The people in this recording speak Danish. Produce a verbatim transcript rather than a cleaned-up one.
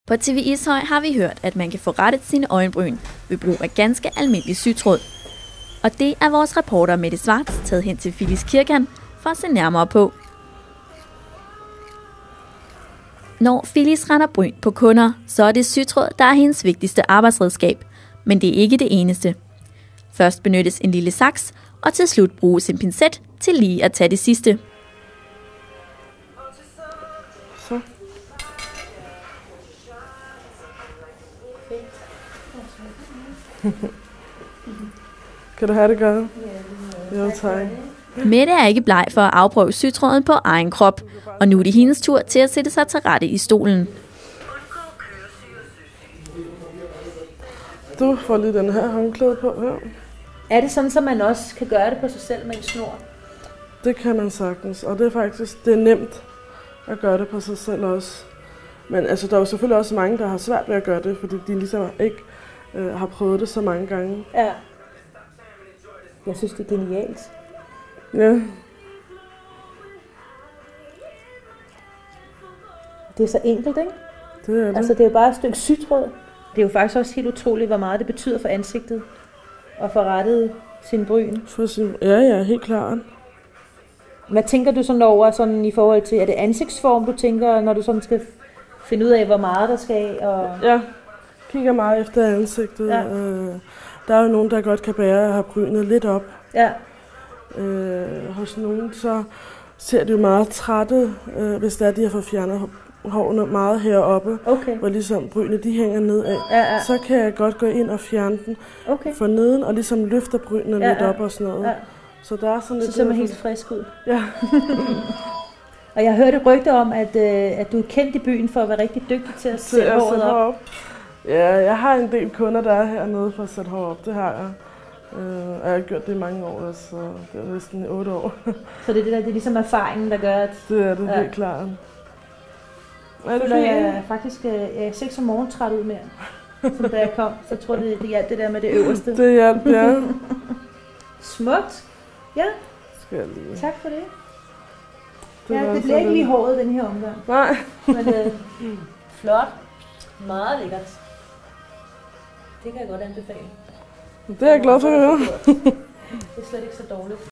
På T V Ishøj har vi hørt, at man kan få rettet sine øjenbryn ved brug af ganske almindelig sytråd. Og det er vores reporter Mette Svarts taget hen til Phyllis Kirkan for at se nærmere på. Når Phyllis render bryn på kunder, så er det sytråd, der er hendes vigtigste arbejdsredskab. Men det er ikke det eneste. Først benyttes en lille saks, og til slut bruges en pincet til lige at tage det sidste. Så. Kan du have det godt? Jo, tak. Mette er ikke bleg for at afprøve sytråden på egen krop, og nu er det hendes tur til at sætte sig til rette i stolen. Du får lige den her håndklæde på her. Er det sådan, at man også kan gøre det på sig selv med en snor? Det kan man sagtens, og det er faktisk det er nemt at gøre det på sig selv også. Men altså, der er jo selvfølgelig også mange, der har svært ved at gøre det, fordi de ligesom ikke øh, har prøvet det så mange gange. Ja. Jeg synes, det er genialt. Ja. Det er så enkelt, ikke? Det er det. Altså, det er jo bare et stykke sytråd. Det er jo faktisk også helt utroligt, hvor meget det betyder for ansigtet at få rettet sin bryn. For sin, ja, ja, helt klart. Hvad tænker du sådan over sådan i forhold til, er det ansigtsform, du tænker, når du sådan skal finde ud af, hvor meget der skal? Og... Ja, kigger meget efter ansigtet. Ja. Øh, der er jo nogen, der godt kan bære at have brynet lidt op. Ja. Øh, hos nogen, så ser de jo meget trætte, øh, hvis det er, de har fået fjernet hårene meget heroppe, Okay. hvor ligesom brynene de hænger nedad. Ja, ja. Så kan jeg godt gå ind og fjerne den Okay. for neden, og ligesom løfter brynene Ja, lidt ja. op og sådan noget. Ja. Så der er sådan Så lidt... ser man helt frisk ud. Ja. Og jeg hørte rygter om, at, øh, at du er kendt i byen for at være rigtig dygtig til at Til sætte at håret sætte op. hår op. Ja, jeg har en del kunder, der er hernede for at sætte hår op. Det har jeg. Øh, og jeg har gjort det i mange år, så det er næsten i otte år. Så det er, det, der, det er ligesom erfaringen, der gør, at Det er det Ja. helt klart. Er det føler fint? jeg faktisk, øh, jeg ser ikke så morgentræt ud mere, som da jeg kom. Så jeg tror, det, det hjalp det der med det øverste. Det hjalp, ja. Smukt. Ja, Skal jeg lige. tak for det. Det Ja, var det bliver ikke sådan. lige håret den her omgang. Nej. Men øh, flot. Meget lækkert. Det kan jeg godt anbefale. Det er jeg glad for at høre. Det er slet ikke så dårligt.